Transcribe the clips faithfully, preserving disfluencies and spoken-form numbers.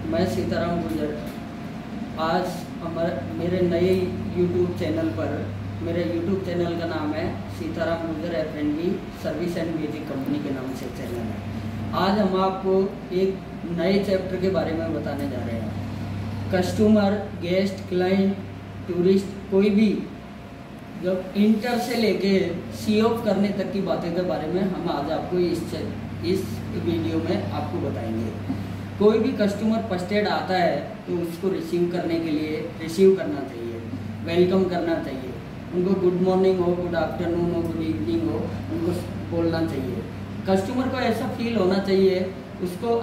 मैं सीताराम गुर्जर। आज हमारे मेरे नए यूट्यूब चैनल पर, मेरे यूट्यूब चैनल का नाम है Sitaram Gurjar F and B service and music company के नाम से चैनल है। आज हम आपको एक नए चैप्टर के बारे में बताने जा रहे हैं। कस्टमर, गेस्ट, क्लाइंट, टूरिस्ट, कोई भी जब इंटर से लेके सी ऑफ करने तक की बातें के बारे में हम आज आपको इस इस वीडियो में आपको बताएंगे। कोई भी कस्टमर फर्स्ट एड आता है तो उसको रिसीव करने के लिए रिसीव करना चाहिए, वेलकम करना चाहिए। उनको गुड मॉर्निंग हो, गुड आफ्टरनून हो, गुड इवनिंग हो, उनको बोलना चाहिए। कस्टमर को ऐसा फील होना चाहिए, उसको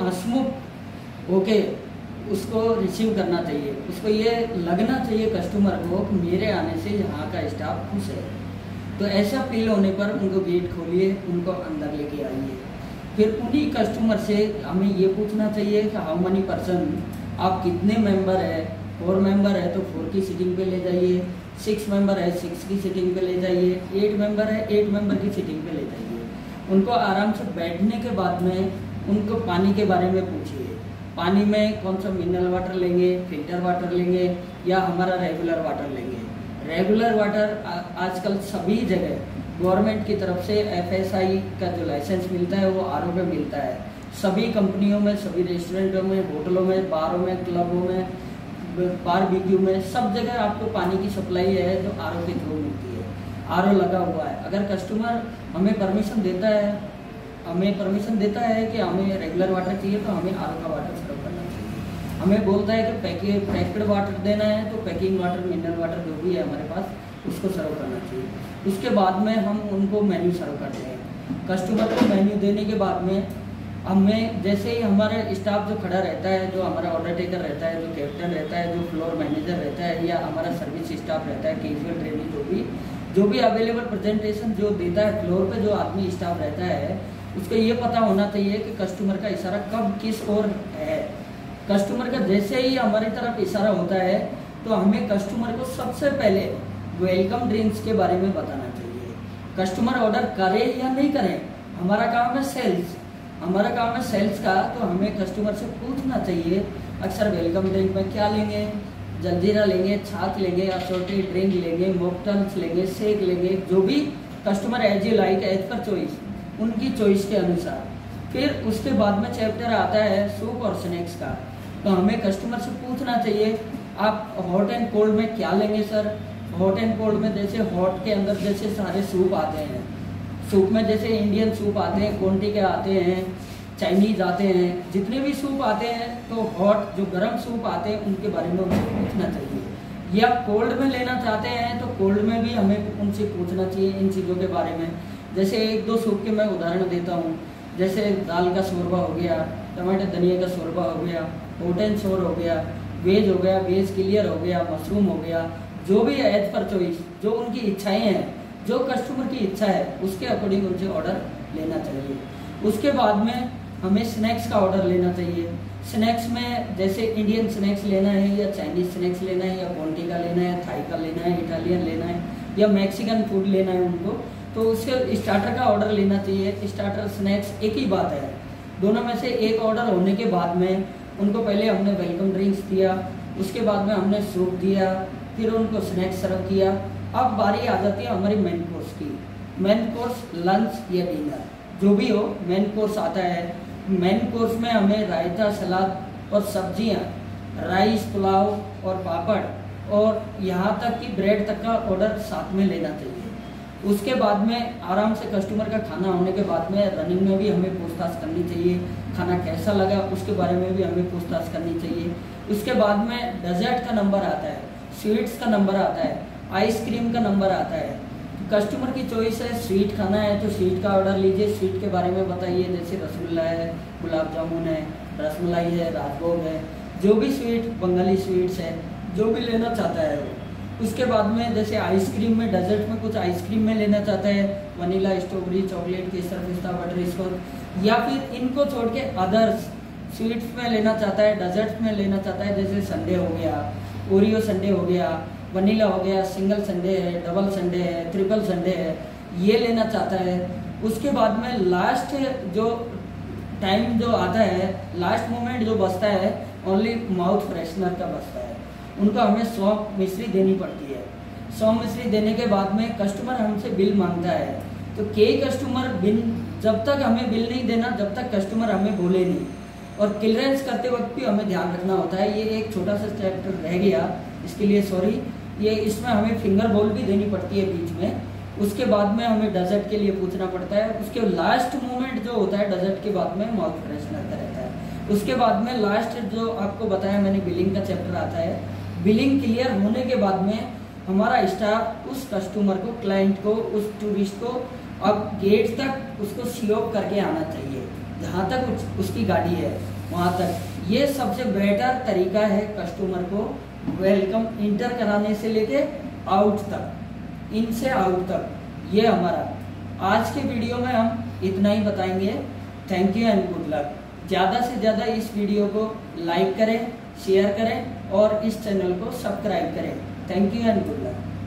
हंसमुख होके उसको रिसीव करना चाहिए। उसको ये लगना चाहिए कस्टमर को कि मेरे आने से यहाँ का स्टाफ खुश है। तो ऐसा फील होने पर उनको गेट खोलिए, उनको अंदर लेके आइए। फिर उन्हीं कस्टमर से हमें ये पूछना चाहिए कि हाउ मनी पर्सन, आप कितने मेंबर है। फोर मेंबर है तो फोर की सीटिंग पे ले जाइए, सिक्स मेंबर है सिक्स की सीटिंग पे ले जाइए, एट मेंबर है एट मेंबर की सीटिंग पे ले जाइए। उनको आराम से बैठने के बाद में उनको पानी के बारे में पूछिए। पानी में कौन सा मिनरल वाटर लेंगे, फिल्टर वाटर लेंगे या हमारा रेगुलर वाटर लेंगे। रेगुलर वाटर आजकल सभी जगह गवर्नमेंट की तरफ से एफ एस आई का जो लाइसेंस मिलता है वो आर ओ पे मिलता है। सभी कंपनियों में, सभी रेस्टोरेंटों में, होटलों में, बारों में, क्लबों में, बारबेक्यू में, सब जगह आपको पानी की सप्लाई है जो आर ओ के थ्रू मिलती है। आर ओ लगा हुआ है। अगर कस्टमर हमें परमिशन देता है हमें परमिशन देता है कि हमें रेगुलर वाटर चाहिए तो हमें आर ओ का वाटर सर्व करना चाहिए। हमें बोलता है कि पैके पैक्ड वाटर देना है तो पैकिंग वाटर, मिनरल वाटर जो भी है हमारे पास उसको सर्व करना चाहिए। उसके बाद में हम उनको मेन्यू सर्व करते हैं। कस्टमर को मेन्यू देने के बाद में हमें, जैसे ही हमारा स्टाफ जो खड़ा रहता है, जो हमारा ऑर्डर टेकर रहता है, जो कैप्टन रहता है, जो फ्लोर मैनेजर रहता है या हमारा सर्विस स्टाफ रहता है, कैजुअल ट्रेनिंग जो भी जो भी अवेलेबल प्रेजेंटेशन जो देता है, फ्लोर पे जो आदमी स्टाफ रहता है उसको ये पता होना चाहिए कि कस्टमर का इशारा कब किस ओर है। कस्टमर का जैसे ही हमारी तरफ इशारा होता है तो हमें कस्टमर को सबसे पहले वेलकम ड्रिंक्स के बारे में बताना चाहिए। कस्टमर ऑर्डर करे या नहीं करे, हमारा काम है सेल्स हमारा काम है सेल्स का। तो हमें कस्टमर से पूछना चाहिए अक्सर वेलकम ड्रिंक में क्या लेंगे, जलजीरा लेंगे, छाछ लेंगे, असोर्टेड ड्रिंक लेंगे, मॉकटेल्स लेंगे, शेक लेंगे, जो भी customer as you like, as per choice, उनकी चॉइस के अनुसार। फिर उसके बाद में चैप्टर आता है सूप और स्नैक्स का। तो हमें कस्टमर से पूछना चाहिए आप हॉट एंड कोल्ड में क्या लेंगे सर। हॉट एंड कोल्ड में जैसे हॉट के अंदर जैसे सारे सूप आते हैं, सूप में जैसे इंडियन सूप आते हैं, क्वांटी के आते हैं, चाइनीज आते हैं, जितने भी सूप आते हैं तो हॉट जो गर्म सूप आते हैं उनके बारे में उनसे पूछना चाहिए। या कोल्ड में लेना चाहते हैं तो कोल्ड में भी हमें उनसे पूछना चाहिए इन चीज़ों के बारे में। जैसे एक दो सूप के मैं उदाहरण देता हूँ, जैसे दाल का शोरबा हो गया, टमाटर धनिया का शोरबा हो गया, हॉट एंड शोर हो गया, वेज हो गया, वेज क्लियर हो गया, मशरूम हो गया, जो भी एज पर चॉइस, जो उनकी इच्छाएं हैं, जो कस्टमर की इच्छा है उसके अकॉर्डिंग उनसे ऑर्डर लेना चाहिए। उसके बाद में हमें स्नैक्स का ऑर्डर लेना चाहिए। स्नैक्स में जैसे इंडियन स्नैक्स लेना है या चाइनीज स्नैक्स लेना है या क्वांटी का लेना है, थाई का लेना है, इटालियन लेना है या मैक्सिकन फूड लेना है उनको, तो उसके स्टार्टर का ऑर्डर लेना चाहिए। स्टार्टर स्नैक्स एक ही बात है। दोनों में से एक ऑर्डर होने के बाद में उनको पहले हमने वेलकम ड्रिंक्स दिया, उसके बाद में हमने सूप दिया, फिर उनको स्नैक्स सर्व किया। अब बारी आ जाती है हमारी मेन कोर्स की। मेन कोर्स लंच या डिनर जो भी हो, मेन कोर्स आता है। मेन कोर्स में हमें रायता, सलाद और सब्जियां, राइस, पुलाव और पापड़ और यहाँ तक कि ब्रेड तक का ऑर्डर साथ में लेना चाहिए। उसके बाद में आराम से कस्टमर का खाना होने के बाद में रनिंग में भी हमें पूछताछ करनी चाहिए, खाना कैसा लगा उसके बारे में भी हमें पूछताछ करनी चाहिए। उसके बाद में डेजर्ट का नंबर आता है, स्वीट्स का नंबर आता है, आइसक्रीम का नंभर आता है। कस्टमर की चॉइस है, स्वीट खाना है तो स्वीट का ऑर्डर लीजिए, स्वीट के बारे में बताइए, जैसे रसगुल्ला है, गुलाब जामुन है, रसमलाई है, राजभोग है, जो भी स्वीट, बंगाली स्वीट्स है, जो भी लेना चाहता है वो। उसके बाद में जैसे आइसक्रीम में, डेजर्ट में कुछ आइसक्रीम में लेना चाहता है, वनीला, स्ट्रॉबेरी, चॉकलेट, केसर, पिस्ता, बटर स्कॉच, या फिर इनको छोड़ के अदर्स स्वीट्स में लेना चाहता है, डेजर्ट्स में लेना चाहता है, जैसे संडे हो गया, ओरियो संडे हो गया, वनीला हो गया, सिंगल संडे है, डबल संडे है, ट्रिपल संडे है, ये लेना चाहता है। उसके बाद में लास्ट जो टाइम जो आता है, लास्ट मोमेंट जो बचता है, ओनली माउथ फ्रेशनर का बचता है। उनको हमें सौंफ मिश्री देनी पड़ती है। सौंफ मिश्री देने के बाद में कस्टमर हमसे बिल मांगता है, तो कई कस्टमर बिल जब तक हमें बिल नहीं देना जब तक कस्टमर हमें बोले नहीं, और क्लियरेंस करते वक्त भी हमें ध्यान रखना होता है। ये एक छोटा सा स्टेप रह गया, इसके लिए सॉरी। ये इसमें हमें फिंगर बोल भी देनी पड़ती है बीच में। उसके बाद में हमें डेजर्ट के लिए पूछना पड़ता है। उसके लास्ट मोमेंट जो होता है डेजर्ट के बाद में माउथ फ्रेशनर का रहता है। उसके बाद में लास्ट जो आपको बताया मैंने बिलिंग का चैप्टर आता है। बिलिंग क्लियर होने के बाद में हमारा स्टाफ उस कस्टमर को, क्लाइंट को, उस टूरिस्ट को अब गेट तक उसको सीओप करके आना चाहिए, जहाँ तक उस, उसकी गाड़ी है वहाँ तक। ये सबसे बेटर तरीका है कस्टमर को वेलकम इंटर कराने से लेके आउट तक, इन से आउट तक। ये हमारा आज के वीडियो में हम इतना ही बताएंगे। Thank you and good luck. ज़्यादा से ज़्यादा इस वीडियो को लाइक करें, शेयर करें और इस चैनल को सब्सक्राइब करें। Thank you and good luck.